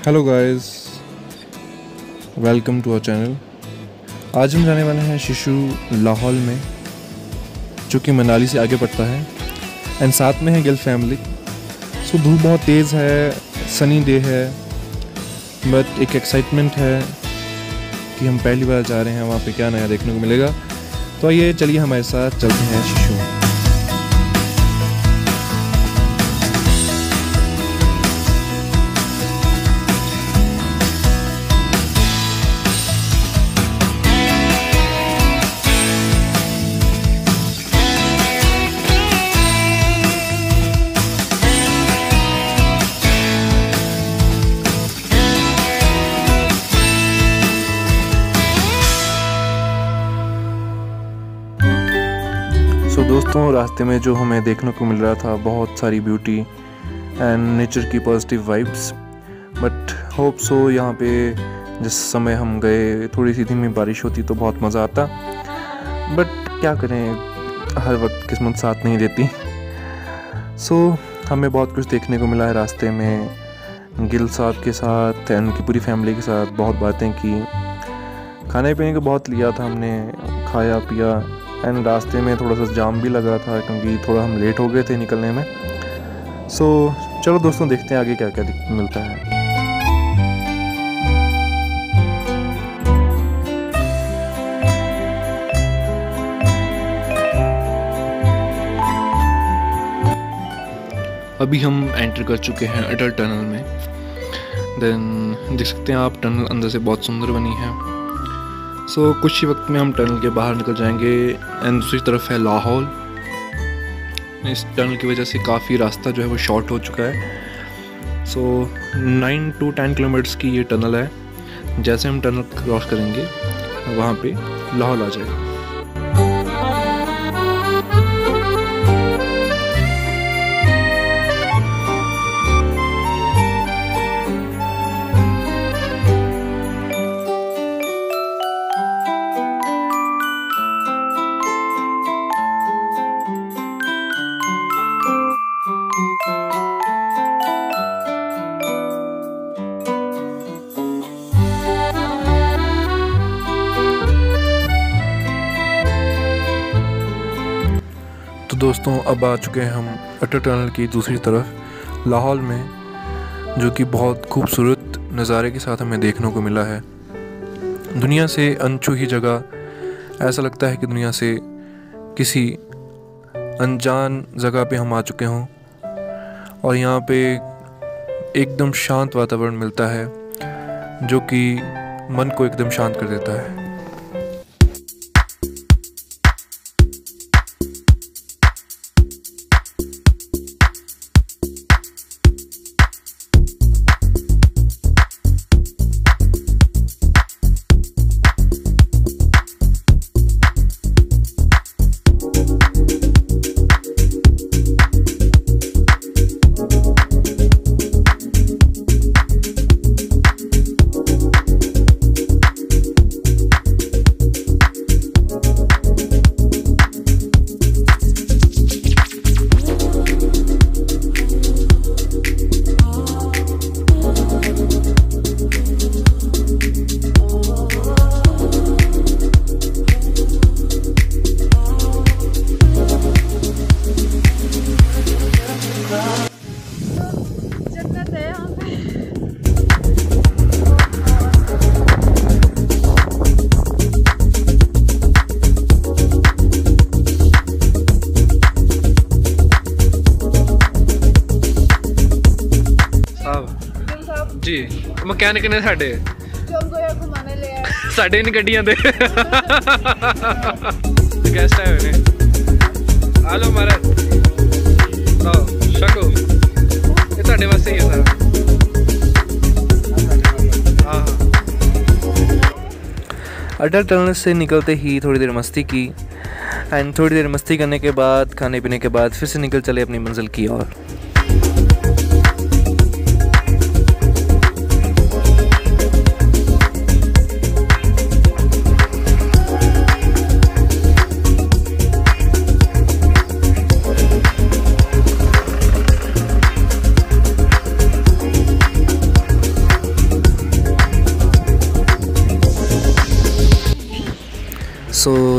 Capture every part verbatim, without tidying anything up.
Hello guys, welcome to our channel. आज हम जाने वाले हैं शिशु लाहौल में, जो कि मनाली से आगे पड़ता है, एंड साथ में है गिल फैमिली। सो धूप बहुत तेज़ है, सनी डे है, बट एक एक्साइटमेंट है कि हम पहली बार जा रहे हैं, वहाँ पे क्या नया देखने को मिलेगा। तो आइए चलिए हमारे साथ चलते हैं शिशु। तो दोस्तों, रास्ते में जो हमें देखने को मिल रहा था, बहुत सारी ब्यूटी एंड नेचर की positive vibes. But hope so यहाँ पे जिस समय हम गए थोड़ी सी धीमी बारिश होती तो बहुत मज़ा आता, बट क्या करें, हर वक्त किस्मत साथ नहीं देती। सो so, हमें बहुत कुछ देखने को मिला है रास्ते में। गिल साहब के साथ एंड उनकी पूरी फैमिली के साथ बहुत बातें की, खाने पीने को बहुत लिया था हमने, खाया पिया। एंड रास्ते में थोड़ा सा जाम भी लगा था क्योंकि थोड़ा हम लेट हो गए थे निकलने में। सो so, चलो दोस्तों, देखते हैं आगे क्या क्या मिलता है। अभी हम एंटर कर चुके हैं अटल टनल में। देन देख सकते हैं आप, टनल अंदर से बहुत सुंदर बनी है। सो so, कुछ ही वक्त में हम टनल के बाहर निकल जाएंगे एंड दूसरी तरफ है लाहौल। इस टनल की वजह से काफ़ी रास्ता जो है वो शॉर्ट हो चुका है। So nine two ten kilometres की ये टनल है। जैसे हम टनल क्रॉस करेंगे वहाँ पे लाहौल आ जाएगा। तो दोस्तों, अब आ चुके हैं हम अटल टनल की दूसरी तरफ लाहौल में, जो कि बहुत खूबसूरत नज़ारे के साथ हमें देखने को मिला है। दुनिया से अनछुई जगह, ऐसा लगता है कि दुनिया से किसी अनजान जगह पे हम आ चुके हों। और यहाँ पे एकदम शांत वातावरण मिलता है जो कि मन को एकदम शांत कर देता है। जी मकैनिक ने साडे साडे नहीं गड्डियां दे गेस्ट आए हुए ने। आ लो महाराज, लो शको, ये साडे वास्ते ही है सारा। हाँ हाँ। अटल टनल से निकलते ही थोड़ी देर मस्ती की एंड थोड़ी देर मस्ती करने के बाद, खाने पीने के बाद फिर से निकल चले अपनी मंजिल की ओर।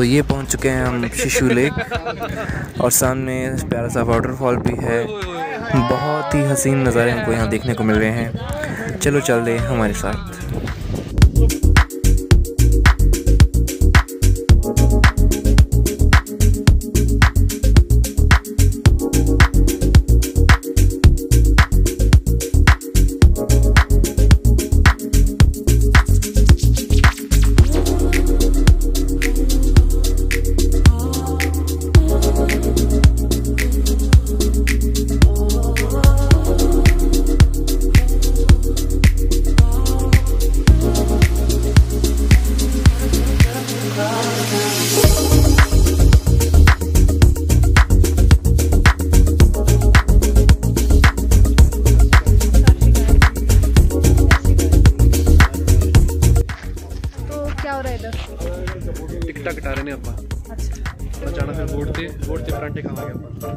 ये पहुंच चुके हैं हम शिशु लेक और सामने प्यारा सा वाटरफॉल भी है। बहुत ही हसीन नज़ारे हमको यहाँ देखने को मिल रहे हैं। चलो चल दे हमारे साथ। टिकटा कटा रहे ने अपा अच्छा जाना फिर बोर्ड ते बोर्ड ते परांठे खावांगे अपा।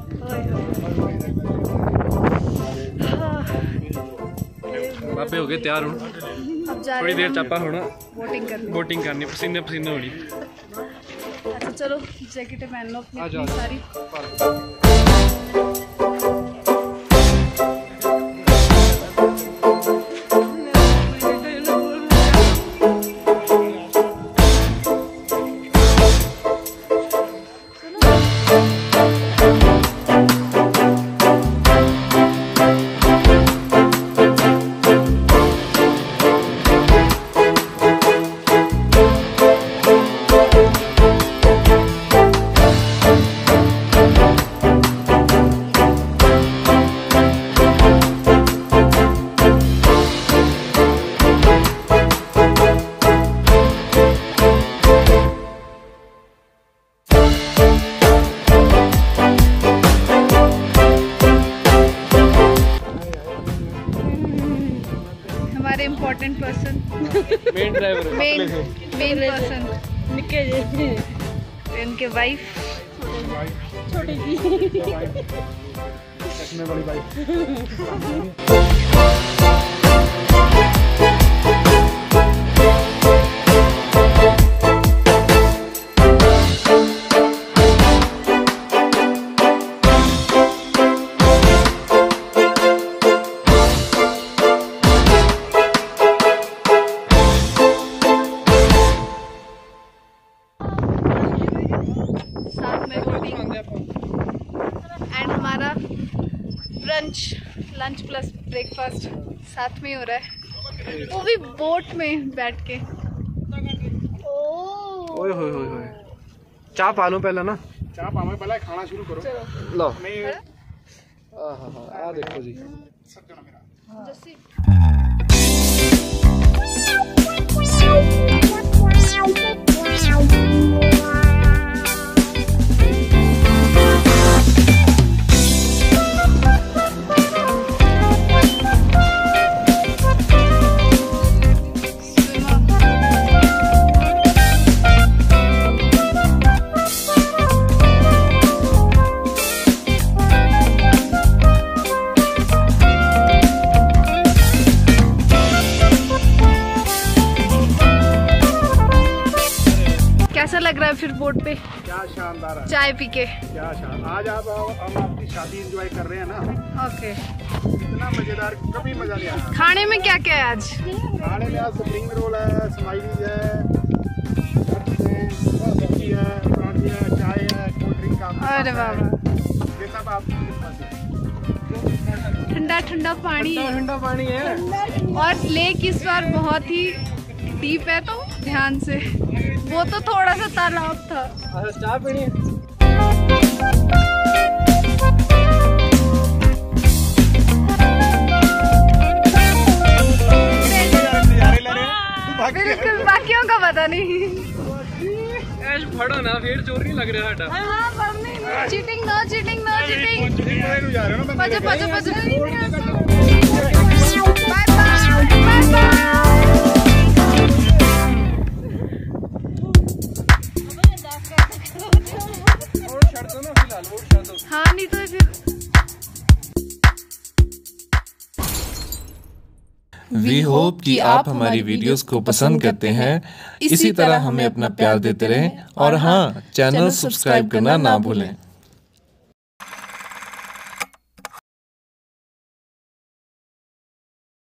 बाबे हो गए तैयार हूँ, थोड़ी देर चापा होना बोटिंग करनी बोटिंग करनी पसीने पसीने होनी। अच्छा चलो जैकेटें पहन लो अपनी sari. Important person main driver main main person निके जी इनके वाइफ छोटी जी चश्मे वाली वाइफ। एंड हमारा ब्रंच लंच प्लस ब्रेकफास्ट साथ में हो रहा है, वो भी बोट में बैठ के। ओए होए होए होए चाय पा लो पहले ना, चाय पावे पहले खाना शुरू करो। लो आहा आ देखो जी लग रहा है फिर बोट पे। क्या शानदार है, चाय पी के क्या शान। आज आप हम आपकी शादी एंजॉय कर रहे हैं ना। ओके इतना मजेदार कभी मजा नहीं आया। खाने में क्या क्या है आज? खाने में आज स्प्रिंग रोल है, स्माइलीज है, सब्जी है, पराठे है, चाय है, कोल्ड ड्रिंक। अरे बाबा ये सब आप ठंडा ठंडा पानी ठंडा पानी है। और लेक इस बार बहुत ही डीप है तो ध्यान से, वो तो थोड़ा सा तालाब था। चाय पीनी है। बिल्कुल बाकियों का पता नहीं। फड़ो ना फिर चोर नहीं लग रहा है। Cheating no cheating no cheating. बचो बचो बचो। Bye bye bye. हाँ नहीं तो फिर वी होप कि आप हमारी वीडियोस को पसंद करते हैं, इसी तरह हमें अपना प्यार देते रहें और हाँ, चैनल सब्सक्राइब करना ना भूलें।